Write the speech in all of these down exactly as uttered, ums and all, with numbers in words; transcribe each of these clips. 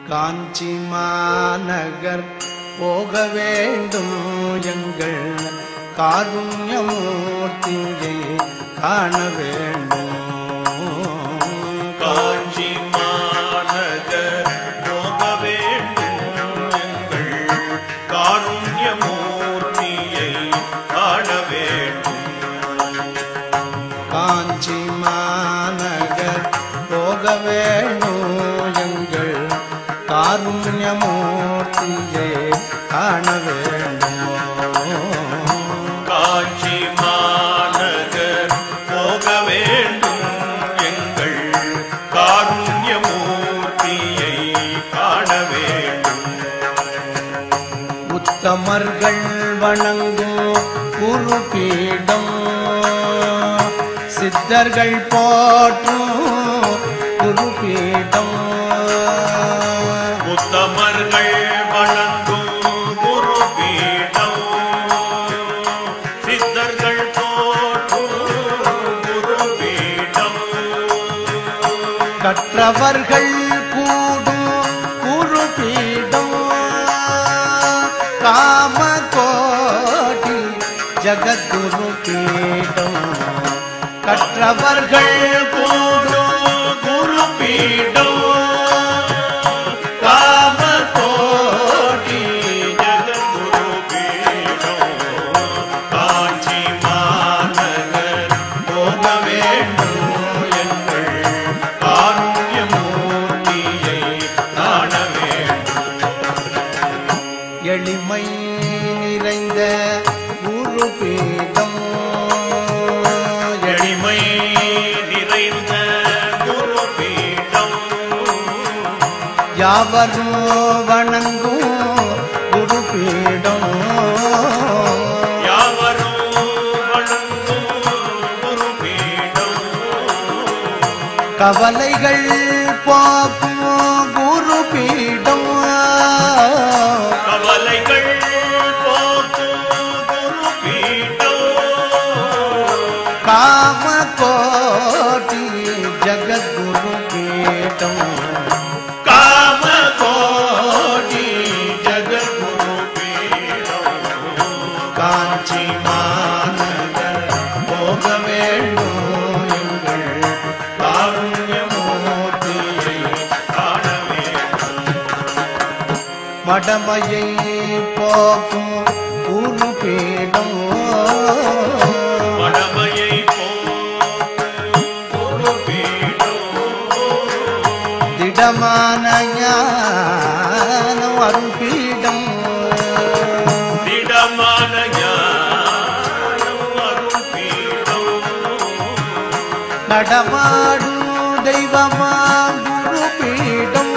காஞ்சி மாநகர் போக வேண்டும் எங்கள் காருண்யமூர்த்தியை காண வேண்டும். காஞ்சி மாநகர் போக வேண்டும் எங்கள் காருண்யமூர்த்தியை காண வேண்டும். காஞ்சி மாநகர் போக வேண்டும் எங்கள் காருண்யமூர்த்தியை காண வேண்டும். காஞ்சி மாநகர் போக வேண்டும் எங்கள் காருண்யமூர்த்தியை காண வேண்டும். உத்தமர்கள் வணங்கும் குருபீடம் சித்தர்கள் போற்றும் குருபீடம். உத்தமர்கள் வணங்கும் குருபீடம் சித்தர்கள் போற்றும் குருபீடம். கற்றவர்கள் கூடும் குருபீடம் காமகோடி ஜகத்குரு பீடம். கற்றவர்கள் கூடும் குருபீடம் காமகோடி ஜகத்குரு பீடம். காஞ்சி மாநகர் போக வேண்டும் எங்கள் காருண்யமூர்த்தியை காண வேண்டும். எளிமை நிறைந்த குருபீடம் எளிமை நிறைந்த குருபீடம் யாவரும் வணங்கும் குருபீடம். யாவரும் வணங்கும் குருபீடம் கவலைகள் போக்கும் குருபீடம். கவலைகள் போக்கும் குருபீடம் காமகோடி ஜகத்குரு பீடம். காமகோடி ஜகத்குரு பீடம். காஞ்சி மாநகர் போக வேண்டும் எங்கள் காருண்யமூர்த்தியை காண வேண்டும். மடமையை போக்கும் குருபீடம். மடமையை போக்கும் குருபீடம் திடமான ஞானம் அருள்பீடம். திடமான ஞானம் அருள்பீடம். நடமாடும் தெய்வமா குருபீடம்.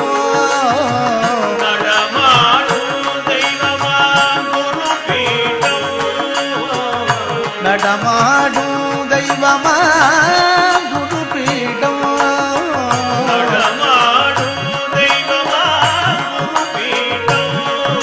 நடமாடும் தெய்வமா குருபீடம். நடமாடும் தெய்வமா குருபீடம். நடமாடும் தெய்வமா குருபீடம்.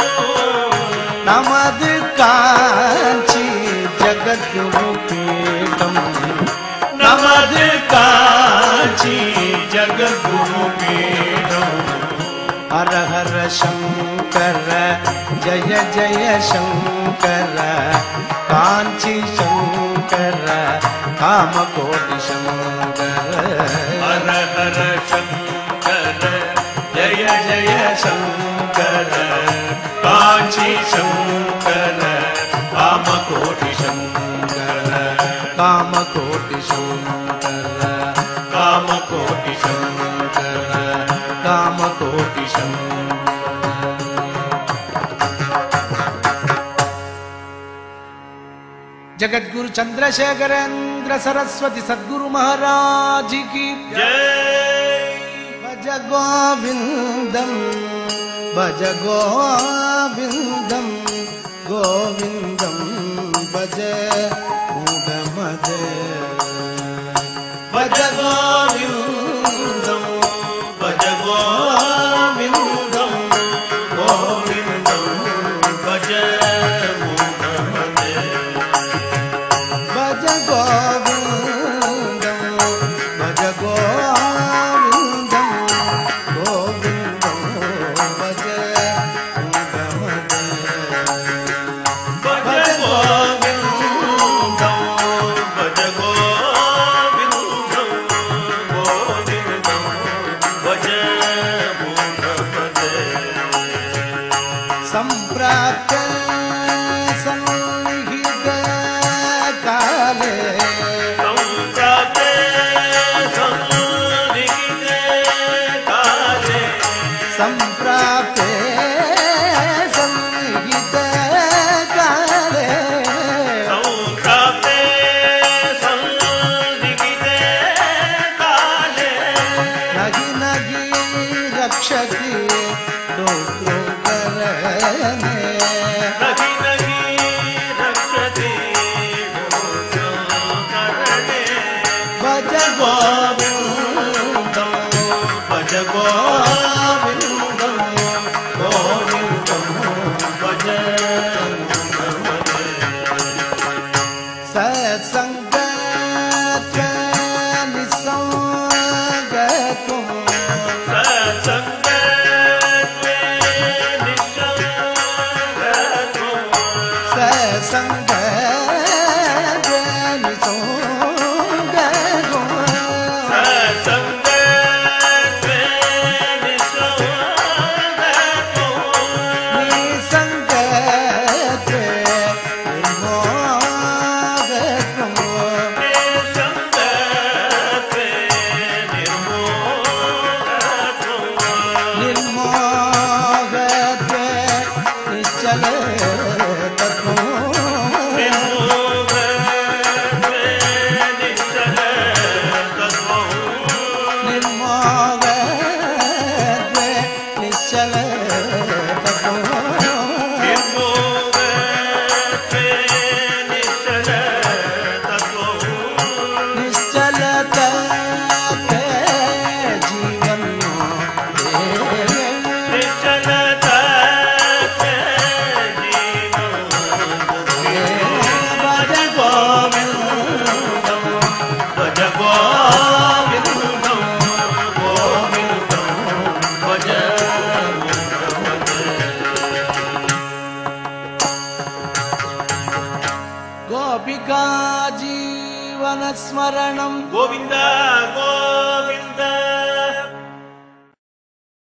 நமது காஞ்சி ஜகத்குரு பீடம். நமது காஞ்சி ஜகத்குரு பீடம். ஹர ஹர சங்கர ஜய ஜய சங்கர காஞ்சி சங்கர காமகோடி சங்கர. ஹர ஹர சங்கர ஜய ஜய சங்கர காஞ்சி சங்கர காமகோடி சங்கர. காமகோடி சங்கர காமகோடி சங்கர காமகோடி சங்கர. जगद्गुरु चंद्रशेखरेंद्र सरस्वती सद्गुरु महाराज की जय. भज गोविंदम भज गोविंदम गोविंदम भज मूढ़मद. भज गोविंदम भज गोविंदम गोविंदम भज मूढ़मद. भज गोविंदम भज गोविंदम गोविंदम मूढमते सम्प्राप्त सन्निहित काले सम्प्राप्ते सन्निहिते काले सम्प्राप्ते सन्निहित काले सम्प्राप्ते सन्निहिते काले नगि नगि रक्षति डोक्रो करने नगि नगि रक्षति डोक्रो करने भज गोविन्दं भज गोविन्दं गोविन्दं भज सत्सङ्गत्व निसङ्गत्वं सत्सङ्गत्वे निसङ्गत्वं सत्सङ्गत्व निसङ्गत्वं सत्सङ्गत्वे निसङ्गत्वं निसङ्गत्व निर्मोहत्वं निसङ्गत्वे निर्मोहत्वं निर्मोहत्व निश्चल तत्त्वं निर्मोहत्वे निश्चलतत्त्वं निर्मोहत्व निश्चल तत्त्वं निर्मोहत्वे निश्चलतत्त्वं निश्चल तत्त्व जीवन निश्चलतत्त्वे जीवनं भज गोविन्दं भज गोविन्दं गोविन्दं भज गोपिका जीवन स्मरणं गोविन्द गो